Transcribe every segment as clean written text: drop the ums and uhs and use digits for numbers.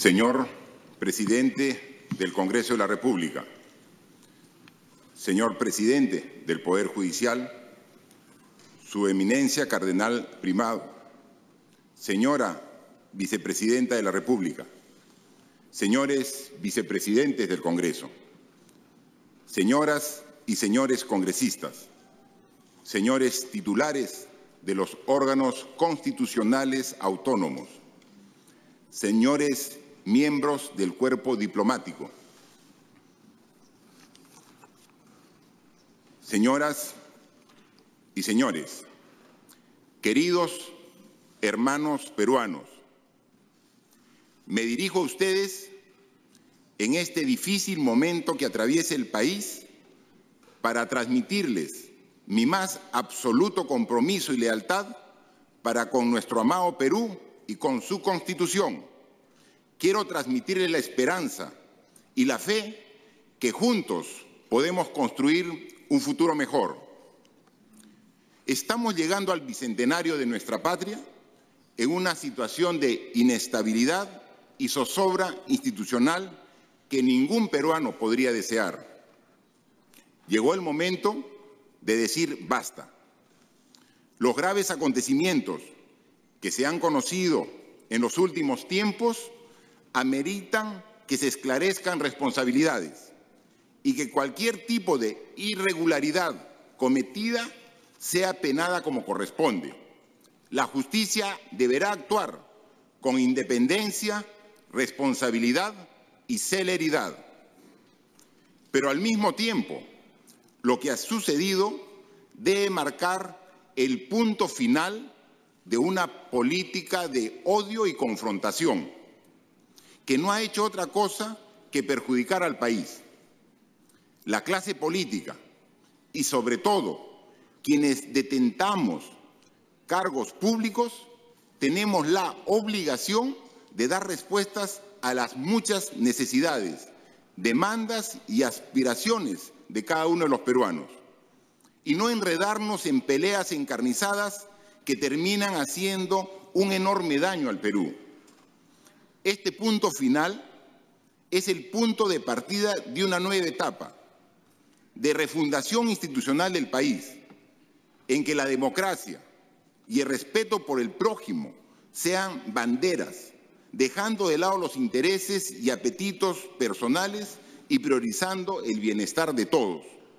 Señor Presidente del Congreso de la República, señor Presidente del Poder Judicial, Su Eminencia Cardenal Primado, señora Vicepresidenta de la República, señores Vicepresidentes del Congreso, señoras y señores congresistas, señores titulares de los órganos constitucionales autónomos, señores miembros del cuerpo diplomático, señoras y señores, queridos hermanos peruanos, me dirijo a ustedes en este difícil momento que atraviesa el país para transmitirles mi más absoluto compromiso y lealtad para con nuestro amado Perú y con su Constitución. Quiero transmitirles la esperanza y la fe que juntos podemos construir un futuro mejor. Estamos llegando al bicentenario de nuestra patria en una situación de inestabilidad y zozobra institucional que ningún peruano podría desear. Llegó el momento de decir basta. Los graves acontecimientos que se han conocido en los últimos tiempos ameritan que se esclarezcan responsabilidades y que cualquier tipo de irregularidad cometida sea penada como corresponde. La justicia deberá actuar con independencia, responsabilidad y celeridad. Pero al mismo tiempo, lo que ha sucedido debe marcar el punto final de una política de odio y confrontación que no ha hecho otra cosa que perjudicar al país. La clase política y sobre todo quienes detentamos cargos públicos tenemos la obligación de dar respuestas a las muchas necesidades, demandas y aspiraciones de cada uno de los peruanos y no enredarnos en peleas encarnizadas que terminan haciendo un enorme daño al Perú. Este punto final es el punto de partida de una nueva etapa de refundación institucional del país, en que la democracia y el respeto por el prójimo sean banderas, dejando de lado los intereses y apetitos personales y priorizando el bienestar de todos.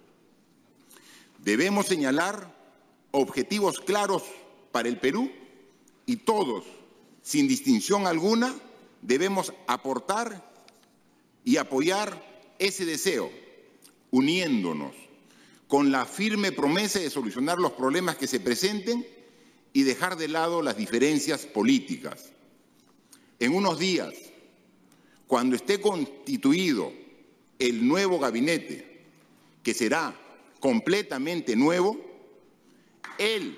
Debemos señalar objetivos claros para el Perú y todos, sin distinción alguna, debemos aportar y apoyar ese deseo, uniéndonos con la firme promesa de solucionar los problemas que se presenten y dejar de lado las diferencias políticas. En unos días, cuando esté constituido el nuevo gabinete, que será completamente nuevo, él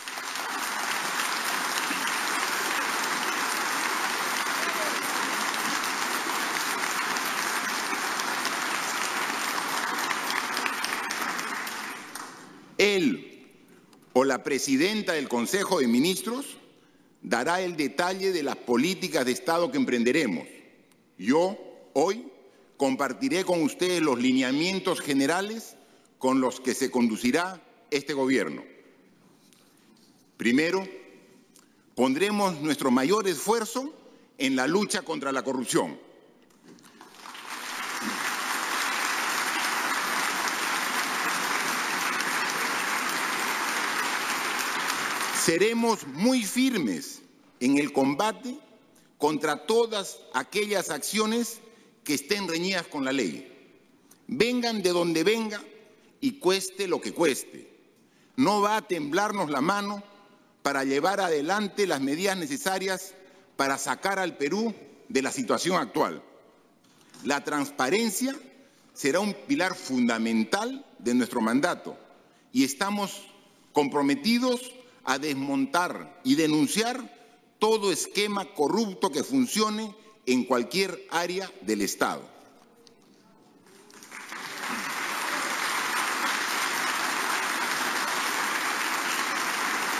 o la presidenta del Consejo de Ministros dará el detalle de las políticas de Estado que emprenderemos. Yo, hoy, compartiré con ustedes los lineamientos generales con los que se conducirá este gobierno. Primero, pondremos nuestro mayor esfuerzo en la lucha contra la corrupción. Seremos muy firmes en el combate contra todas aquellas acciones que estén reñidas con la ley. Vengan de donde venga y cueste lo que cueste. No va a temblarnos la mano para llevar adelante las medidas necesarias para sacar al Perú de la situación actual. La transparencia será un pilar fundamental de nuestro mandato y estamos comprometidos a desmontar y denunciar todo esquema corrupto que funcione en cualquier área del Estado.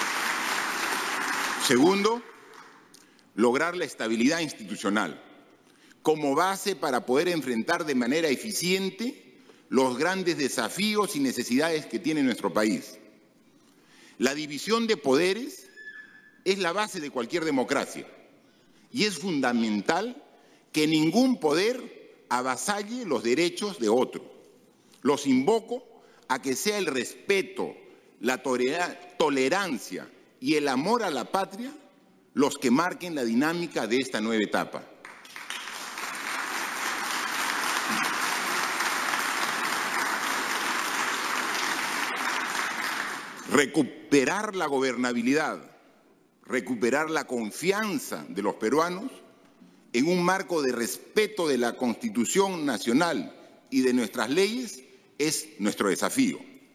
Segundo, lograr la estabilidad institucional. como base para poder enfrentar de manera eficiente los grandes desafíos y necesidades que tiene nuestro país. La división de poderes es la base de cualquier democracia y es fundamental que ningún poder avasalle los derechos de otro. Los invoco a que sea el respeto, la tolerancia y el amor a la patria los que marquen la dinámica de esta nueva etapa. Recuperar la gobernabilidad, recuperar la confianza de los peruanos en un marco de respeto de la Constitución Nacional y de nuestras leyes es nuestro desafío.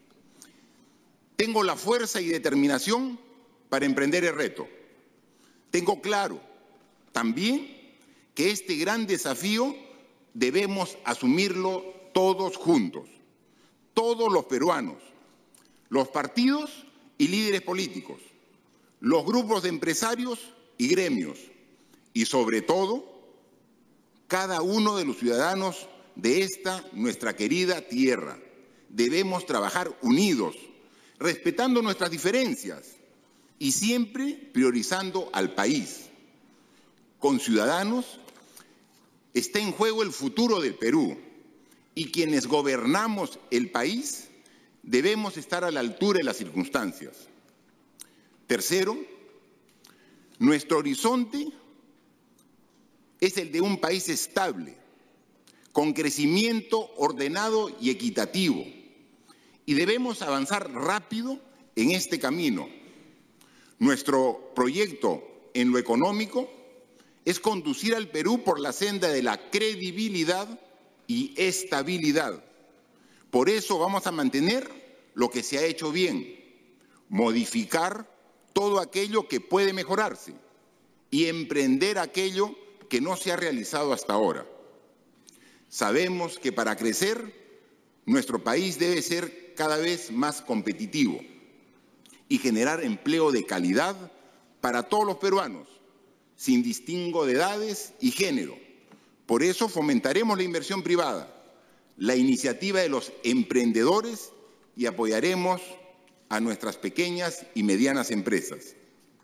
Tengo la fuerza y determinación para emprender el reto. Tengo claro también que este gran desafío debemos asumirlo todos juntos, todos los peruanos, los partidos y líderes políticos, los grupos de empresarios y gremios, y sobre todo, cada uno de los ciudadanos de esta nuestra querida tierra. Debemos trabajar unidos, respetando nuestras diferencias y siempre priorizando al país. Con ciudadanos está en juego el futuro del Perú y quienes gobernamos el país debemos estar a la altura de las circunstancias. Tercero, nuestro horizonte es el de un país estable, con crecimiento ordenado y equitativo, y debemos avanzar rápido en este camino. Nuestro proyecto en lo económico es conducir al Perú por la senda de la credibilidad y estabilidad. Por eso vamos a mantener lo que se ha hecho bien, modificar todo aquello que puede mejorarse y emprender aquello que no se ha realizado hasta ahora. Sabemos que para crecer, nuestro país debe ser cada vez más competitivo y generar empleo de calidad para todos los peruanos, sin distingo de edades y género. Por eso fomentaremos la inversión privada, la iniciativa de los emprendedores y apoyaremos a nuestras pequeñas y medianas empresas.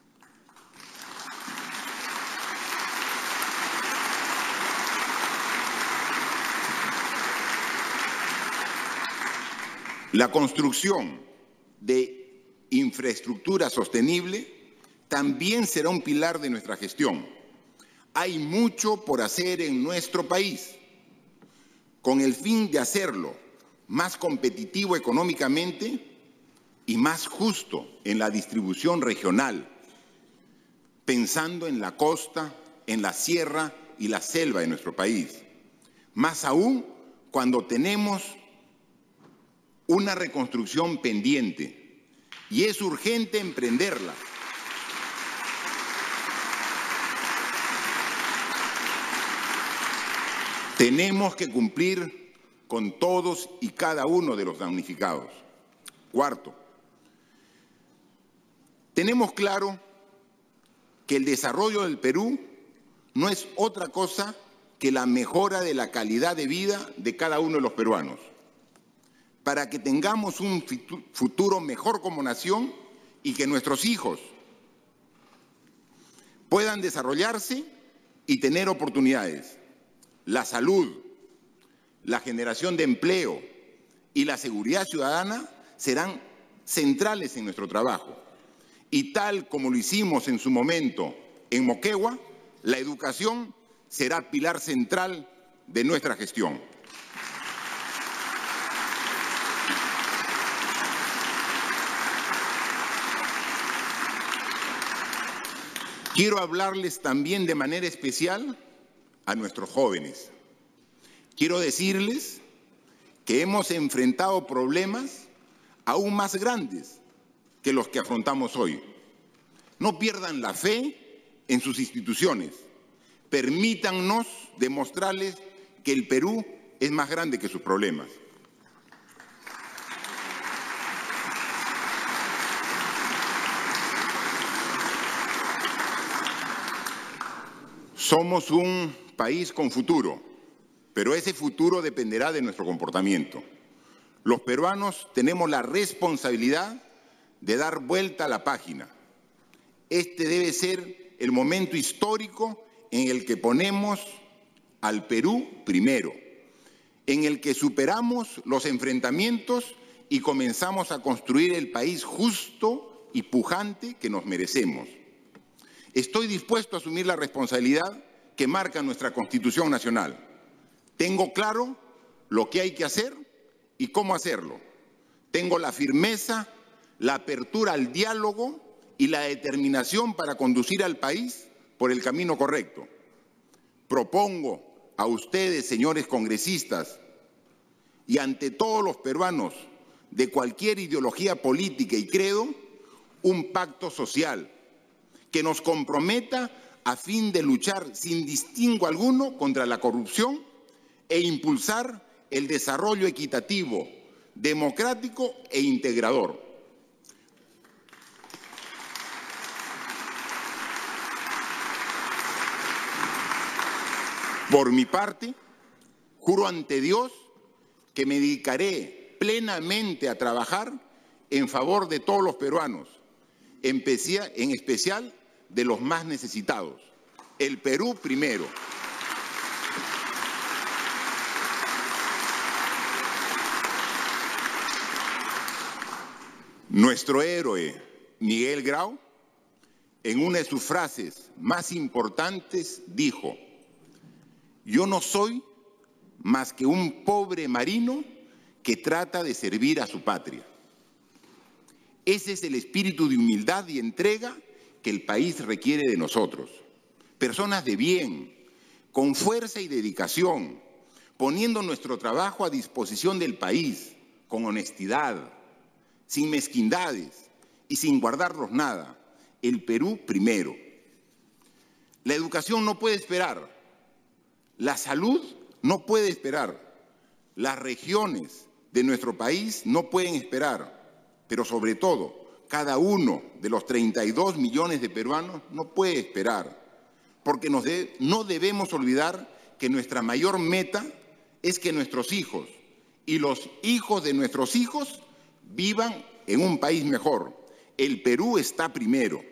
La construcción de infraestructura sostenible también será un pilar de nuestra gestión. Hay mucho por hacer en nuestro país, con el fin de hacerlo más competitivo económicamente y más justo en la distribución regional, pensando en la costa, en la sierra y la selva de nuestro país. Más aún cuando tenemos una reconstrucción pendiente y es urgente emprenderla. Tenemos que cumplir con todos y cada uno de los damnificados. Cuarto, tenemos claro que el desarrollo del Perú no es otra cosa que la mejora de la calidad de vida de cada uno de los peruanos. Para que tengamos un futuro mejor como nación y que nuestros hijos puedan desarrollarse y tener oportunidades. La salud, la generación de empleo y la seguridad ciudadana serán centrales en nuestro trabajo. Y tal como lo hicimos en su momento en Moquegua, la educación será pilar central de nuestra gestión. Quiero hablarles también de manera especial a nuestros jóvenes. Quiero decirles que hemos enfrentado problemas aún más grandes que los que afrontamos hoy. No pierdan la fe en sus instituciones. Permítannos demostrarles que el Perú es más grande que sus problemas. Somos un país con futuro, pero ese futuro dependerá de nuestro comportamiento. Los peruanos tenemos la responsabilidad de dar vuelta a la página. Este debe ser el momento histórico en el que ponemos al Perú primero, en el que superamos los enfrentamientos y comenzamos a construir el país justo y pujante que nos merecemos. Estoy dispuesto a asumir la responsabilidad que marca nuestra Constitución Nacional. Tengo claro lo que hay que hacer y cómo hacerlo. Tengo la firmeza, la apertura al diálogo y la determinación para conducir al país por el camino correcto. Propongo a ustedes, señores congresistas, y ante todos los peruanos de cualquier ideología política y credo, un pacto social que nos comprometa a fin de luchar sin distingo alguno contra la corrupción e impulsar el desarrollo equitativo, democrático e integrador. Por mi parte, juro ante Dios que me dedicaré plenamente a trabajar en favor de todos los peruanos, en especial de los más necesitados. El Perú primero. Nuestro héroe, Miguel Grau, en una de sus frases más importantes dijo: "Yo no soy más que un pobre marino que trata de servir a su patria". Ese es el espíritu de humildad y entrega que el país requiere de nosotros. Personas de bien, con fuerza y dedicación, poniendo nuestro trabajo a disposición del país, con honestidad, sin mezquindades y sin guardarnos nada. El Perú primero. La educación no puede esperar. La salud no puede esperar. Las regiones de nuestro país no pueden esperar. Pero sobre todo, cada uno de los 32 millones de peruanos no puede esperar. Porque no debemos olvidar que nuestra mayor meta es que nuestros hijos y los hijos de nuestros hijos vivan en un país mejor. El Perú está primero.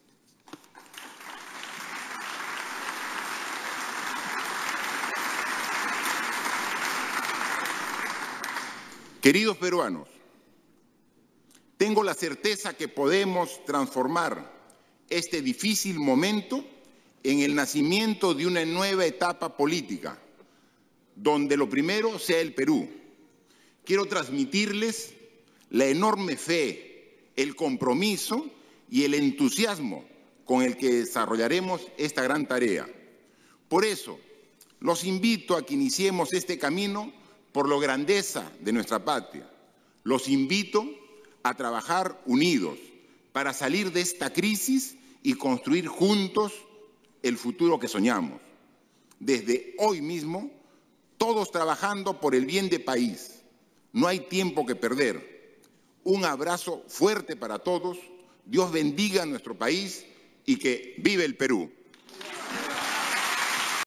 Queridos peruanos, tengo la certeza que podemos transformar este difícil momento en el nacimiento de una nueva etapa política, donde lo primero sea el Perú. Quiero transmitirles la enorme fe, el compromiso y el entusiasmo con el que desarrollaremos esta gran tarea. Por eso, los invito a que iniciemos este camino por la grandeza de nuestra patria. Los invito a trabajar unidos para salir de esta crisis y construir juntos el futuro que soñamos. Desde hoy mismo, todos trabajando por el bien del país. No hay tiempo que perder. Un abrazo fuerte para todos. Dios bendiga a nuestro país y que vive el Perú.